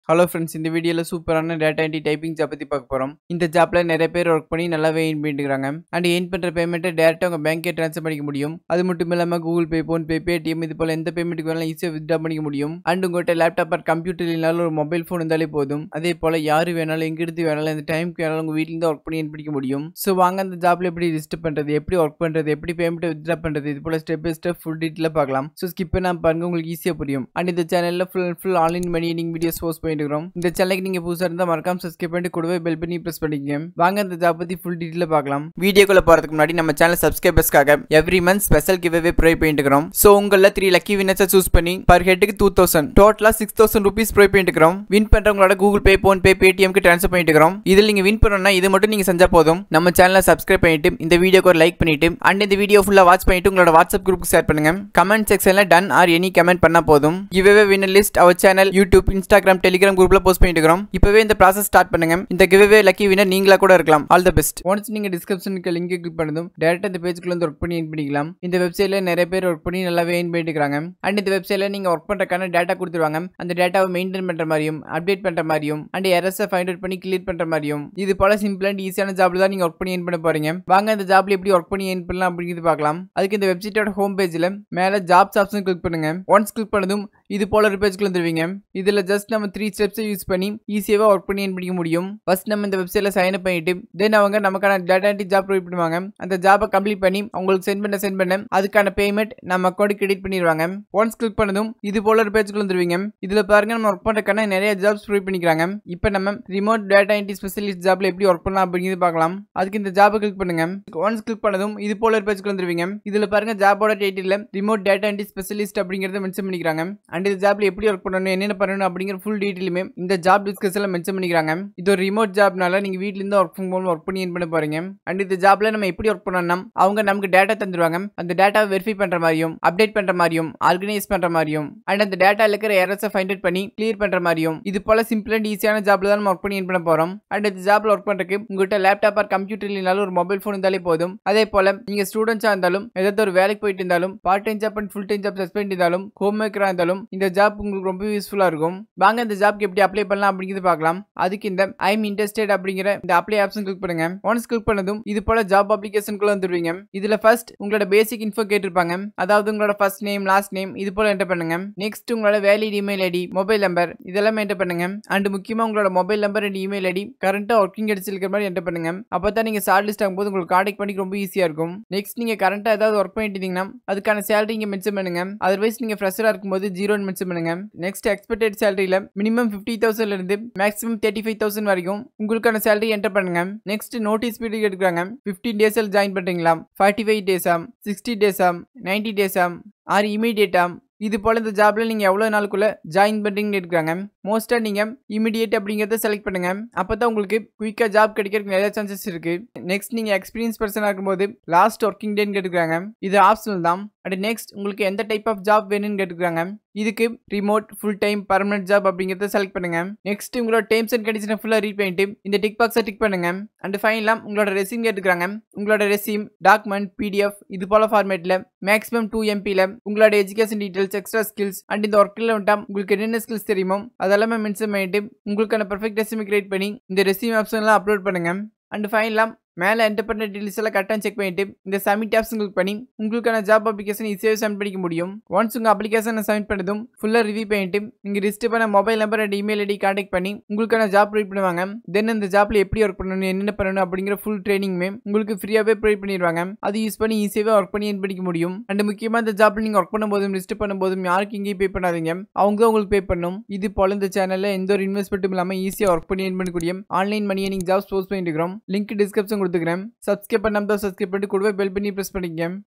Hello friends, இந்த வீடியோல சூப்பரான டேட்டா என்ட்ரி டைப்பிங் ஜாப் பத்தி பார்க்க போறோம். இந்த ஜாப்ல நிறைய பேர் வர்க் பண்ணி நல்லாவே earn பண்ணிட்டு இருக்காங்க. அண்ட் earn பண்ற பேமெண்ட்டை டைரக்ட்டா உங்க பேங்க்கே ட்ரான்ஸ்ஃபர் பண்ணிக்க முடியும். அது மட்டும் இல்லாம Google Pay, Phone Pay, Paytm இது போல எந்த பேமெண்ட்டுக்கு வேணாலும் ஈஸியா வித்ட்ரா பண்ணிக்க முடியும். அண்ட் உங்ககிட்ட லேப்டாப் ஆர் கம்ப்யூட்டர் இல்லனாலும் ஒரு மொபைல் ஃபோன் இருந்தாலே போதும். அதே போல யாரு வேணாலும் எங்கிருந்து வேணாலும் இந்த டைம்க்கு வேணாலும் உங்க வீட்ல இருந்து வர்க் பண்ணி earn பண்ணிக்க முடியும். சோ வாங்க அந்த ஜாப்ல எப்படி ரிஜிஸ்டர் பண்றது, எப்படி வர்க் பண்றது, எப்படி பேமெண்ட்டை வித்ட்ரா பண்றது இது போல ஸ்டெப் பை ஸ்டெப் ஃபுல் டீடைலா பார்க்கலாம். சோ ஸ்கிப் பண்ணாம பாருங்க, உங்களுக்கு ஈஸியா புரியும். அண்ட் இந்த சேனல்ல full online money earning videos post பண்ணிட்டு இருக்கோம். இந்த சேனலுக்கு நீங்க புதுசா இருந்தா மறக்காம சப்ஸ்கிரைப் பண்ணிட்டு கூடவே பெல் பண்ணி பிரஸ் பண்ணிக்கங்க. வாங்க அந்த ஜாப் பத்தி ஃபுல் டீடைலா பார்க்கலாம். வீடியோக்குள்ள போறதுக்கு முன்னாடி நம்ம சேனல் சப்ஸ்கிரைபர்ஸ்க்காக every month special giveaway provide பண்ணிட்டு இருக்கோம். சோ உங்கள 3 லக்கி வின்னர்ஸை சூஸ் பண்ணி பர் ஹெட்க்கு 2000 டோட்டலா 6000 ரூபீஸ் ப்ரொவைட் பண்ணிட்டு இருக்கோம். வின் பண்றவங்களோட Google Pay, Phone Pay, Paytm க்கு ட்ரான்ஸ்ஃபர் பண்ணிட்டு இருக்கோம். இதில் நீங்க வின் பண்ணனும்னா இது மட்டும் நீங்க செஞ்சா போதும். நம்ம சேனலை சப்ஸ்கிரைப் பண்ணிட்டு இந்த வீடியோக்கு ஒரு லைக் பண்ணிட்டு அண்ட் இந்த வீடியோ ஃபுல்லா வாட்ச் பண்ணிட்டு உங்களோட வாட்ஸ்அப் குரூப்புக்கு ஷேர் பண்ணுங்க. கமெண்ட் செக்ஷன்ல டன் ஆர் எனி கமெண்ட் பண்ணா போதும். Giveaway winner list our channel, YouTube, Instagram, Telegram குரூப்ல போஸ்ட் பண்ணிட்டு இருக்கோம். இப்பவே இந்த process ஸ்டார்ட் பண்ணுங்க. இந்த giveaway லக்கி வின்னர் நீங்களா கூட இருக்கலாம். All the best. ஒன்ஸ் நீங்க டிஸ்கிரிப்ஷனுக்கு லிங்க் கிளிக் பண்ணதும் டைரக்ட்டா இந்த பேஜ்க்குள்ள வந்து வர்க் பண்ணி earn பண்ணிக்கலாம். இந்த வெப்சைட்ல நிறைய பேர் வர்க் பண்ணி நல்லாவே earn பண்ணிட்டு இருக்காங்க. அண்ட் இந்த வெப்சைட்ல நீங்க வர்க் பண்றதுக்கான டேட்டா கொடுத்துருவாங்க. அந்த டேட்டாவை மெயின்டைன் பண்ற மாதிரியும் அப்டேட் பண்ற மாதிரியும் அண்ட் எரர்ஸை ஃபைண்ட் அவுட் பண்ணி கிளியர் பண்ற மாதிரியும் இது போல சிம்பிள் அண்ட் ஈஸியான ஜாப்ல தான் நீங்க வர்க் பண்ணி earn பண்ண போறீங்க. வாங்க இந்த ஜாப்ல எப்படி வர்க் பண்ணி earn பண்ணலாம் அப்படிங்கிறது பார்க்கலாம். அதுக்கு இந்த வெப்சைட்டோட ஹோம் பேஜ்ல மேல ஜாப்ஸ் ஆப்ஷன் கிளிக் பண்ணுங்க. ஒன்ஸ் கிளிக் பண்ணதும் இது போல ஒரு பேஜ்க்குள்ள வந்துருவீங்க. இதுல ஜஸ்ட் நம்ம 3 ஸ்டெப்ஸ் யூஸ் பண்ணி ஈஸியாவா வர்க் பண்ணி earn பண்ணிக்க முடியும். ஃபர்ஸ்ட் நம்ம இந்த வெப்சைட்ல சைன் அப் பண்ணிட்டு தென் அவங்க நமக்கான டேட்டா என்ட்ரி ஜாப் ப்ரொவைட் பண்ணுவாங்க. அந்த ஜாபை கம்ப்ளீட் பண்ணி உங்களுக்கு சென்ட் பண்ண அதுக்கான பேமெண்ட் நம்ம அக்கௌண்ட் கிரெடிட் பண்ணிடுவாங்க. ஒன்ஸ் கிளிக் பண்ணதும் இது போல ஒரு பேஜ்க்குள்ள வந்துருவீங்க. இதுல பாருங்க நம்ம வர்க் பண்றதுக்கான நிறைய ஜாப்ஸ் ப்ரொவைட் பண்ணிக்கிறாங்க. இப்போ நம்ம ரிமோட் டேட்டா என்ட்ரி ஸ்பெஷலிஸ்ட் ஜாப்ல எப்படி வர்க் பண்ணலாம் அப்படிங்கிறது பார்க்கலாம். அதுக்கு இந்த ஜாபை கிளிக் பண்ணுங்க. ஒன்ஸ் கிளிக் பண்ணதும் இது போல ஒரு பேஜ்க்குள்ள வந்துருவீங்க. இதுல பாருங்க ஜாபோட டைட்டில்ல ரிமோட் டேட்டா என்ட்ரி ஸ்பெஷலிஸ்ட் அப்படிங்கறத மென்ஷன் பண்ணிக்கிறாங்க. அண்ட் இந்த ஜாப்ல எப்படி வர்க் பண்ணணும், என்னென்ன பண்ணணும் அப்படிங்கிற ஃபுல் டீடைலுமே இந்த ஜாப் டிஸ்கிரிப்ஷன்ல மென்ஷன் பண்ணிக்கிறாங்க. இது ஒரு ரிமோட் ஜாப்னால நீங்க வீட்ல இருந்து வர்க் ஃப்ரம் ஹோம் வர்க் பண்ணி earn பண்ண போறீங்க. அண்ட் இந்த ஜாப்ல நம்ம எப்படி வர்க் பண்ணனும்னா அவங்க நமக்கு டேட்டா தந்துருவாங்க. அந்த டேட்டாவை வெரிஃபை பண்ற மாதிரியும் அப்டேட் பண்ற மாதிரியும் ஆர்கனைஸ் பண்ற மாதிரியும் அண்ட் அந்த டேட்டால இருக்கிற எரர்ஸை ஃபைண்ட் அவுட் பண்ணி கிளியர் பண்ற மாதிரியும் இது போல சிம்பிள் அண்ட் ஈஸியான ஜாப்ல தான் நம்ம வர்க் பண்ணி earn பண்ண போறோம். அண்ட் இந்த ஜாப்ல வர்க் பண்றதுக்கு உங்ககிட்ட லேப்டாப் ஆர் கம்ப்யூட்டர் இல்லனாலும் ஒரு மொபைல் ஃபோன் இருந்தாலே போதும். அதே போல நீங்க ஸ்டூடெண்ட்ஸா இருந்தாலும் ஏதாவது ஒரு வேலைக்கு போயிட்டு இருந்தாலும் part time job and full time job suspend இருந்தாலும் ஹோம் மேக்கரா இருந்தாலும் இந்த ஜாப் உங்களுக்கு ரொம்ப யூஸ்ஃபுல்லா இருக்கும். வாங்க இந்த ஜாப்க்கு எப்படி அப்ளை பண்ணலாம் அப்படிங்கிறது பார்க்கலாம். அதுக்கு இந்த ஐ எம் இன்ட்ரெஸ்டட் அப்படிங்கிற இந்த அப்ளை ஆப்ஷன் கிளிக் பண்ணுங்க. ஒன்ஸ் கிளிக் பண்ணதும் இது போல ஜாப் அப்ளிகேஷனுக்குள்ள வந்துருவீங்க. இதுல ஃபர்ஸ்ட் உங்களோட பேசிக் இன்ஃபோ கேட்டிருப்பாங்க. அதாவது உங்களோட ஃபர்ஸ்ட் நேம், லாஸ்ட் நேம் இது போல என்டர் பண்ணுங்க. நெக்ஸ்ட் உங்களோட valid email ID, mobile number இதெல்லாம் என்டர் பண்ணுங்க. அண்ட் முக்கியமா உங்களோட mobile number and email ID கரண்டா ஒர்க்கிங் எடுத்துருக்கிற மாதிரி என்டர் பண்ணுங்க. அப்பதான் நீங்க ஷார்ட் லிஸ்ட் ஆகும்போது உங்களுக்கு கான்டாக்ட் பண்ணி ரொம்ப ஈஸியா இருக்கும். நெக்ஸ்ட் நீங்க கரண்டா ஏதாவது ஒர்க் பண்ணிட்டு இருந்தீங்கன்னா அதுக்கான சேலரி இங்க மென்ஷன் பண்ணுங்க. அதர்வைஸ் நீங்க ஃப்ரெஷரா இருக்கும்போது 0 மென்ஷன் பண்ணுங்க. நெக்ஸ்ட் எக்ஸ்பெக்டட் சேலரியில மினிமம் 50,000 ல இருந்து மேக்ஸிமம் 35,000 வரைக்கும் உங்களுக்கான சேலரி என்டர் பண்ணுங்க. நெக்ஸ்ட் நோட்டீஸ் பீரியட் எடுக்கறாங்க. 15 டேஸ்ல ஜாயின் பண்றீங்களா, 45 டேஸா, 60 டேஸா, 90 டேஸா ஆர் இமிடியேட்டா இது போல இந்த ஜாப்ல நீங்க எவ்வளவு நாளுக்குள்ள ஜாயின் பண்றீங்கன்னு எடுக்கிறாங்க. மோஸ்டா நீங்க இமிடியேட் அப்படிங்கறத செலக்ட் பண்ணுங்க. அப்பதான் உங்களுக்கு குயிக்கா ஜாப் கிடைக்கிறதுக்கு நிறைய சான்சஸ் இருக்கு. நெக்ஸ்ட் நீங்க எக்ஸ்பீரியன்ஸ் பர்சனா இருக்கும்போது லாஸ்ட் ஒர்க்கிங் டேன்னு கேட்டுக்கிறாங்க. இது ஆப்ஷனல் தான். அண்ட் நெக்ஸ்ட் உங்களுக்கு எந்த டைப் ஆஃப் ஜாப் வேணும்னு கேட்டுக்கிறாங்க. இதுக்கு remote, full time, permanent job அப்படிங்கறத செலக்ட் பண்ணுங்க. நெக்ஸ்ட் உங்களோட டேர்ம்ஸ் அண்ட் கண்டிஷனை ஃபுல்லா ரீட் பண்ணிட்டு இந்த டிக் பாக்ஸை டிக் பண்ணுங்க. அண்ட் ஃபைனலா உங்களோட ரெஸ்யூம் கேட்டுக்கிறாங்க. உங்களோட ரெஸ்யூம் டாக்குமெண்ட் PDF இது போல ஃபார்மேட்ல மேக்ஸிமம் 2 MB ல உங்களோட education details, extra skills and இந்த ஒர்க்ல வந்துட்டா உங்களுக்கு என்னென்ன ஸ்கில்ஸ் தெரியுமோ அதெல்லாமே மென்ஷன் பண்ணிட்டு உங்களுக்கான பெர்ஃபெக்ட் ரெஸ்யூம் கிரியேட் பண்ணி இந்த ரெஸ்யூம் ஆப்ஷன்லாம் அப்லோட் பண்ணுங்க. அண்ட் ஃபைனலா மேல என்டர் பண்ண டீடைல்ஸ் எல்லாம் கரெக்டாக செக் பண்ணிட்டு இந்த சப்மிட் ஆப்ஷன் கிளிக் பண்ணி உங்களுக்கான ஜாப் அப்ளிகேஷன் ஈஸியாக சப்மிட் பண்ணிக்க முடியும். ஒன்ஸ் உங்க அப்ளிகேஷனை சப்மிட் பண்ணதும் ஃபுல்லா ரிவ்யூ பண்ணிட்டு நீங்க ரிஜிஸ்டர் பண்ண mobile number and email ID contact பண்ணி உங்களுக்கான ஜாப் ப்ரொவைட் பண்ணுவாங்க. தென் இந்த ஜாப்ல எப்படி ஒர்க் பண்ணணும், என்னென்ன பண்ணணும் அப்படிங்கிற ஃபுல் ட்ரைனிங்குமே உங்களுக்கு ஃப்ரீயாவே ப்ரொவைட் பண்ணிடுவாங்க. அது யூஸ் பண்ணி ஈஸியாவே ஒர்க் பண்ணி earn பண்ணிக்க முடியும். அண்ட் முக்கியமா இந்த ஜாப்ல நீங்க ஒர்க் பண்ணும்போதும் ரிஜிஸ்டர் பண்ணும்போதும் யாருக்கு இங்கேயும் பே பண்ணாதீங்க, அவங்க உங்களுக்கு பே பண்ணணும். இது போல இந்த சேனல்ல எந்த ஒரு இன்வெஸ்ட்மெண்ட்டும் இல்லாம ஈஸியா ஒர்க் பண்ணி earn பண்ணக்கூடிய online money earning jobs post பண்ணிட்டு இருக்கோம். லிங்க் டிஸ்கிரிப்ஷன் கொடுத்துக்கிறேன். சப்ஸ்கிரைப் பண்ணாம சப்ஸ்கிரைப் பண்ணிட்டு கூடவே பெல் பண்ணி பிரஸ் பண்ணிக்கங்க.